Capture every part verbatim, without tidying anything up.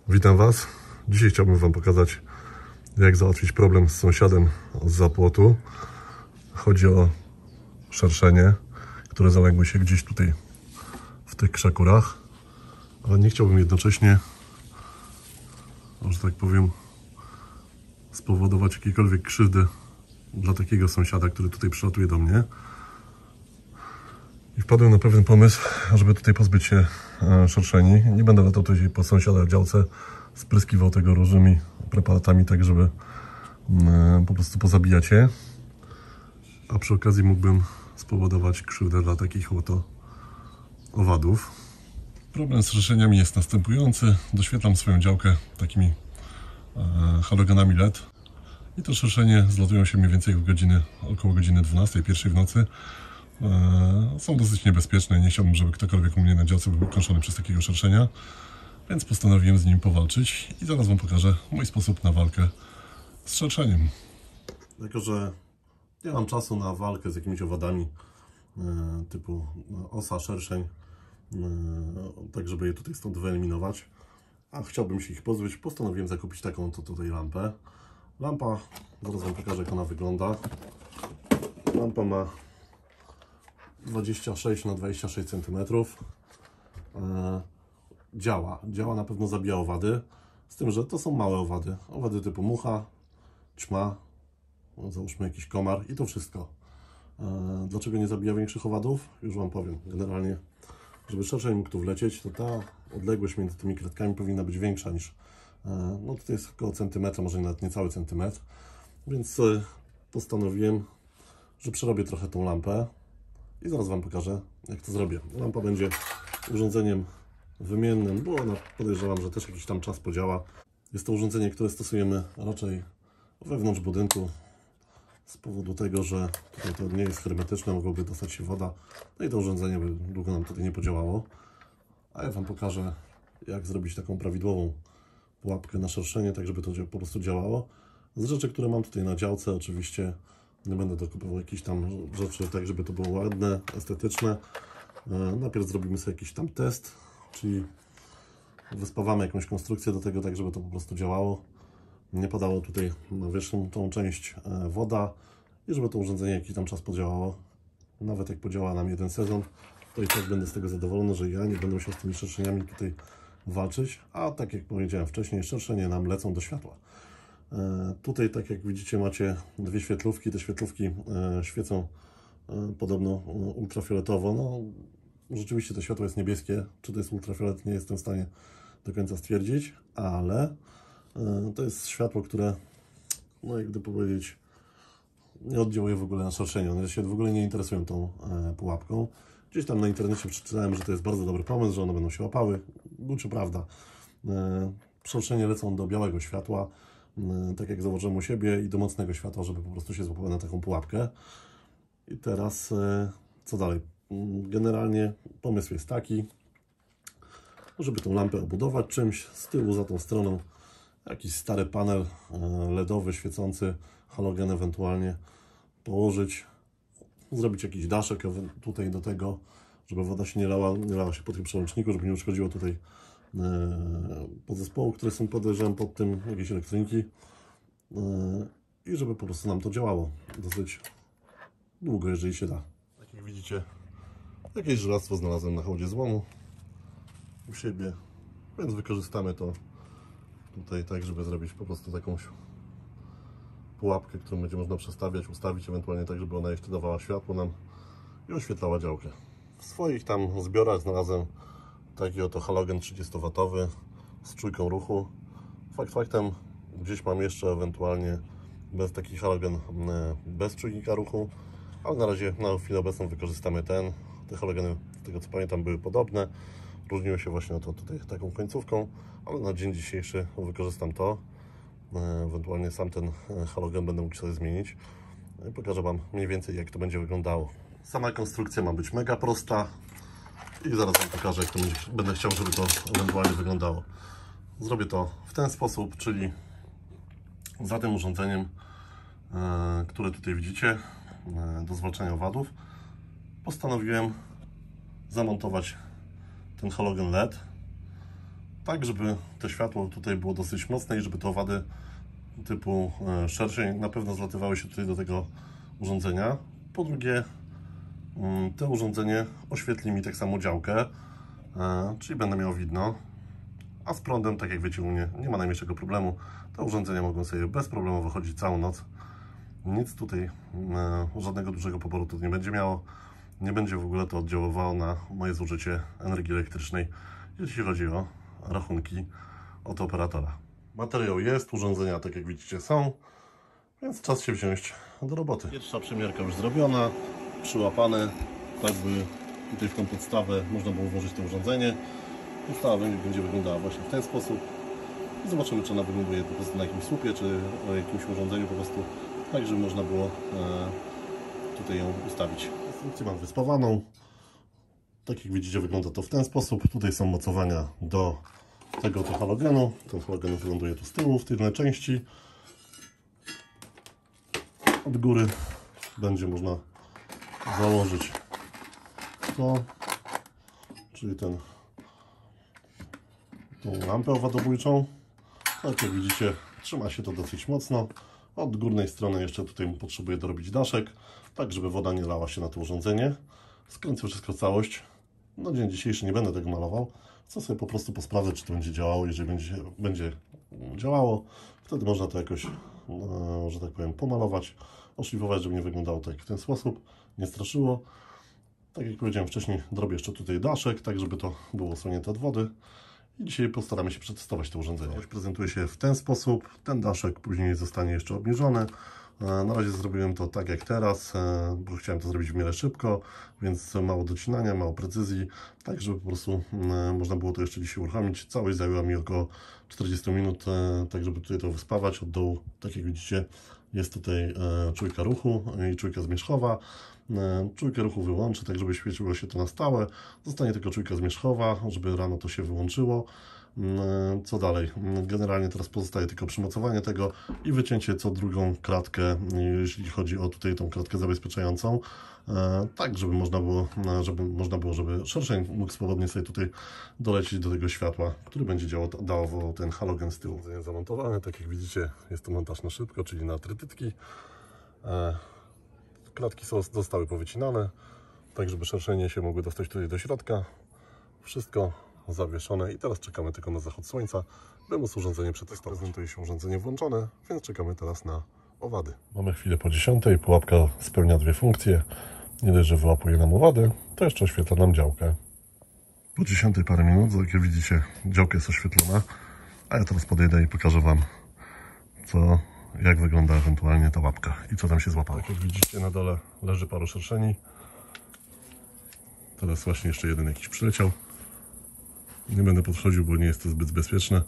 Witam Was. Dzisiaj chciałbym Wam pokazać, jak załatwić problem z sąsiadem z zapłotu. Chodzi o szerszenie, które zaległy się gdzieś tutaj w tych krzakurach, ale nie chciałbym jednocześnie, że tak powiem, spowodować jakiejkolwiek krzywdy dla takiego sąsiada, który tutaj przylatuje do mnie. I wpadłem na pewien pomysł, żeby tutaj pozbyć się szerszeni. Nie będę latał tutaj po sąsiada działce, spryskiwał tego różnymi preparatami, tak żeby po prostu pozabijać je. A przy okazji mógłbym spowodować krzywdę dla takich oto owadów. Problem z szerszeniami jest następujący. Doświetlam swoją działkę takimi halogenami L E D. I to szerszenie zlatują się mniej więcej w godziny, około godziny dwunastej, pierwszej w nocy. Są dosyć niebezpieczne. Nie chciałbym, żeby ktokolwiek u mnie na działce był kończony przez takiego szerszenia. Więc postanowiłem z nim powalczyć i zaraz Wam pokażę mój sposób na walkę z szerszeniem. Jako że nie mam czasu na walkę z jakimiś owadami typu osa, szerszeń, tak żeby je tutaj stąd wyeliminować, a chciałbym się ich pozbyć, postanowiłem zakupić taką to tutaj lampę. Lampa, zaraz Wam pokażę, jak ona wygląda. Lampa ma dwadzieścia sześć na dwadzieścia sześć centymetrów. Działa, działa, na pewno zabija owady, z tym, że to są małe owady. Owady typu mucha, ćma, no załóżmy jakiś komar i to wszystko. Dlaczego nie zabija większych owadów? Już Wam powiem. Generalnie, żeby szerszeń mógł tu wlecieć, to ta odległość między tymi kratkami powinna być większa niż, no tutaj jest około centymetra, może nawet niecały centymetr, więc postanowiłem, że przerobię trochę tą lampę i zaraz Wam pokażę, jak to zrobię. Lampa będzie urządzeniem wymiennym, bo ona, podejrzewam, że też jakiś tam czas podziała. Jest to urządzenie, które stosujemy raczej wewnątrz budynku z powodu tego, że tutaj to nie jest hermetyczne, mogłoby dostać się woda, no i to urządzenie by długo nam tutaj nie podziałało. A ja Wam pokażę, jak zrobić taką prawidłową pułapkę na szerszenie, tak żeby to po prostu działało. Z rzeczy, które mam tutaj na działce, oczywiście nie będę dokupował jakichś tam rzeczy, tak żeby to było ładne, estetyczne. Najpierw zrobimy sobie jakiś tam test, czyli wyspawamy jakąś konstrukcję do tego, tak żeby to po prostu działało. Nie padało tutaj na wierzchnią tą część woda i żeby to urządzenie jakiś tam czas podziałało. Nawet jak podziała nam jeden sezon, to i tak będę z tego zadowolony, że ja nie będę musiał z tymi szerszeniami tutaj walczyć. A tak jak powiedziałem wcześniej, szerszenie nam lecą do światła. Tutaj, tak jak widzicie, macie dwie świetlówki. Te świetlówki świecą podobno ultrafioletowo. No, rzeczywiście to światło jest niebieskie. Czy to jest ultrafiolet, nie jestem w stanie do końca stwierdzić, ale to jest światło, które, no jakby powiedzieć, nie oddziałuje w ogóle na szerszenie. One się w ogóle nie interesują tą pułapką. Gdzieś tam na internecie przeczytałem, że to jest bardzo dobry pomysł, że one będą się łapały. Czy prawda? Szerszenie lecą do białego światła, tak jak zauważyłem u siebie, i do mocnego światła, żeby po prostu się złapały na taką pułapkę. I teraz co dalej? Generalnie pomysł jest taki, żeby tą lampę obudować czymś z tyłu, za tą stroną jakiś stary panel ledowy, świecący, halogen ewentualnie położyć, zrobić jakiś daszek tutaj do tego, żeby woda się nie lała, nie lała się po tym przełączniku, żeby nie uszkodziło tutaj podzespołu, które są, podejrzewam, pod tym, jakieś elektroniki, i żeby po prostu nam to działało dosyć długo, jeżeli się da. Tak jak widzicie, jakieś żelastwo znalazłem na hołdzie złomu u siebie, więc wykorzystamy to tutaj tak, żeby zrobić po prostu taką pułapkę, którą będzie można przestawiać, ustawić ewentualnie tak, żeby ona jeszcze dawała światło nam i oświetlała działkę. W swoich tam zbiorach znalazłem taki oto halogen trzydziestowatowy z czujką ruchu. Fakt faktem, gdzieś mam jeszcze ewentualnie bez taki halogen bez czujnika ruchu, ale na razie na chwilę obecną wykorzystamy ten. Te halogeny, z tego co pamiętam, były podobne. Różniły się właśnie to tutaj taką końcówką, ale na dzień dzisiejszy wykorzystam to. Ewentualnie sam ten halogen będę mógł sobie zmienić. I pokażę Wam mniej więcej, jak to będzie wyglądało. Sama konstrukcja ma być mega prosta i zaraz Wam pokażę, jak to będzie, będę chciał, żeby to ewentualnie wyglądało. Zrobię to w ten sposób, czyli za tym urządzeniem, które tutaj widzicie, do zwalczania owadów, postanowiłem zamontować ten halogen L E D tak żeby to światło tutaj było dosyć mocne i żeby te owady typu szerszeń na pewno zlatywały się tutaj do tego urządzenia. Po drugie, to urządzenie oświetli mi tak samo działkę, czyli będę miał widno, a z prądem, tak jak wiecie u mnie, nie ma najmniejszego problemu. Te urządzenia mogą sobie bez problemu wychodzić całą noc. Nic tutaj, żadnego dużego poboru to nie będzie miało. Nie będzie w ogóle to oddziaływało na moje zużycie energii elektrycznej, jeśli chodzi o rachunki od operatora. Materiał jest, urządzenia, tak jak widzicie, są, więc czas się wziąć do roboty. Pierwsza przemiarka już zrobiona, przyłapane, tak by tutaj w tą podstawę można było włożyć to urządzenie. Podstawa będzie wyglądała właśnie w ten sposób. I zobaczymy, czy ona wygląduje po prostu na jakimś słupie, czy o jakimś urządzeniu po prostu, tak żeby można było e, tutaj ją ustawić. Konstrukcję mam wyspawaną. Tak jak widzicie, wygląda to w ten sposób. Tutaj są mocowania do tego to halogenu. Ten halogen wyląduje tu z tyłu, w tylnej części. Od góry będzie można założyć to, czyli ten, tą lampę owadobójczą. Tak jak widzicie, trzyma się to dosyć mocno. Od górnej strony jeszcze tutaj potrzebuję dorobić daszek, tak żeby woda nie lała się na to urządzenie. Skręcę wszystko całość. Na dzień dzisiejszy nie będę tego malował. Chcę sobie po prostu posprawdzać, czy to będzie działało. Jeżeli będzie, będzie działało, wtedy można to jakoś, no, że tak powiem, pomalować, oszlifować, żeby nie wyglądało tak w ten sposób, nie straszyło. Tak jak powiedziałem wcześniej, zrobię jeszcze tutaj daszek, tak żeby to było osłonięte od wody. I dzisiaj postaramy się przetestować to urządzenie. Całość prezentuje się w ten sposób. Ten daszek później zostanie jeszcze obniżony. Na razie zrobiłem to tak jak teraz, bo chciałem to zrobić w miarę szybko, więc mało docinania, mało precyzji, tak żeby po prostu można było to jeszcze dzisiaj uruchomić. Całość zajęła mi około czterdzieści minut, tak żeby tutaj to wyspawać. Od dołu, tak jak widzicie, jest tutaj czujka ruchu i czujka zmierzchowa. Czujkę ruchu wyłączę, tak żeby świeciło się to na stałe. Zostanie tylko czujka zmierzchowa, żeby rano to się wyłączyło. Co dalej? Generalnie teraz pozostaje tylko przymocowanie tego i wycięcie co drugą kratkę, jeśli chodzi o tutaj tą kratkę zabezpieczającą, tak żeby można było, żeby można było, żeby szerszeń mógł swobodnie sobie tutaj dolecieć do tego światła, który będzie działał, dawał ten halogen z tyłu. Zamontowane, tak jak widzicie, jest to montaż na szybko, czyli na trytytki. Klatki są, zostały powycinane, tak żeby szerszenie się mogły dostać tutaj do środka. Wszystko zawieszone i teraz czekamy tylko na zachód słońca, by móc urządzenie przetestować. Prezentuje się urządzenie włączone, więc czekamy teraz na owady. Mamy chwilę po dziesiątej, pułapka spełnia dwie funkcje. Nie dość, że wyłapuje nam owady, to jeszcze oświetla nam działkę. Po dziesiątej parę minut, jak widzicie, działka jest oświetlona, a ja teraz podejdę i pokażę Wam, co, jak wygląda ewentualnie ta łapka i co tam się złapało. Tak jak widzicie, na dole leży paru szerszeni. Teraz właśnie jeszcze jeden jakiś przyleciał. Nie będę podchodził, bo nie jest to zbyt bezpieczne.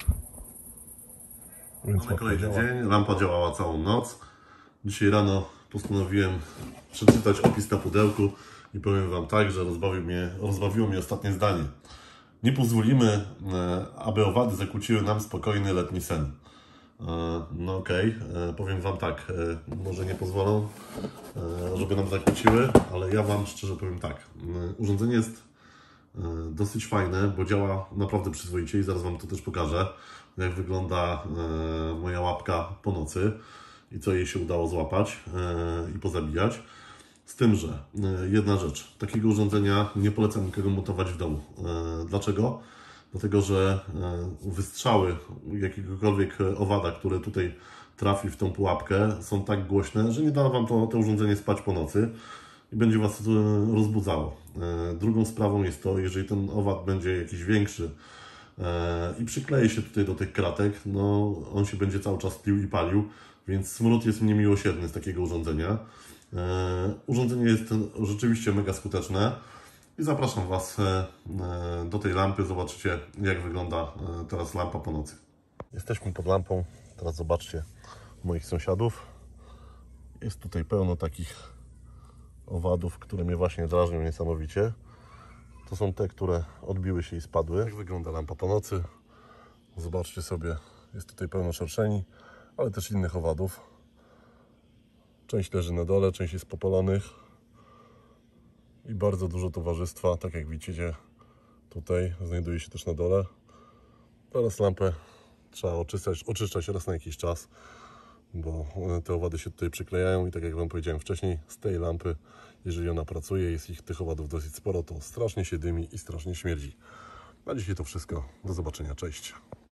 Więc mamy kolejny działa. dzień. Lampa działała całą noc. Dzisiaj rano postanowiłem przeczytać opis na pudełku i powiem Wam tak, że rozbawił mnie, rozbawiło mnie ostatnie zdanie. Nie pozwolimy, aby owady zakłóciły nam spokojny letni sen. No okej, okay. Powiem Wam tak, może nie pozwolą, żeby nam zakłóciły, ale ja Wam szczerze powiem tak. Urządzenie jest dosyć fajne, bo działa naprawdę przyzwoicie i zaraz Wam to też pokażę, jak wygląda moja łapka po nocy i co jej się udało złapać i pozabijać. Z tym, że jedna rzecz, takiego urządzenia nie polecam nikogo montować w domu. Dlaczego? Dlatego, że wystrzały jakiegokolwiek owada, które tutaj trafi w tą pułapkę, są tak głośne, że nie da Wam to, to urządzenie spać po nocy i będzie Was rozbudzało. Drugą sprawą jest to, jeżeli ten owad będzie jakiś większy i przyklei się tutaj do tych kratek, no on się będzie cały czas tlił i palił, więc smród jest niemiłosierny z takiego urządzenia. Urządzenie jest rzeczywiście mega skuteczne i zapraszam Was do tej lampy. Zobaczycie, jak wygląda teraz lampa po nocy. Jesteśmy pod lampą. Teraz zobaczcie moich sąsiadów. Jest tutaj pełno takich owadów, które mnie właśnie drażnią niesamowicie. To są te, które odbiły się i spadły. Jak wygląda lampa po nocy? Zobaczcie sobie, jest tutaj pełno szerszeni, ale też innych owadów. Część leży na dole, część jest popalonych i bardzo dużo towarzystwa, tak jak widzicie, tutaj znajduje się też na dole. Teraz lampę trzeba oczyszczać, oczyszczać raz na jakiś czas, bo te owady się tutaj przyklejają i tak jak Wam powiedziałem wcześniej, z tej lampy, jeżeli ona pracuje, jest ich tych owadów dosyć sporo, to strasznie się dymi i strasznie śmierdzi. Na dzisiaj to wszystko. Do zobaczenia. Cześć.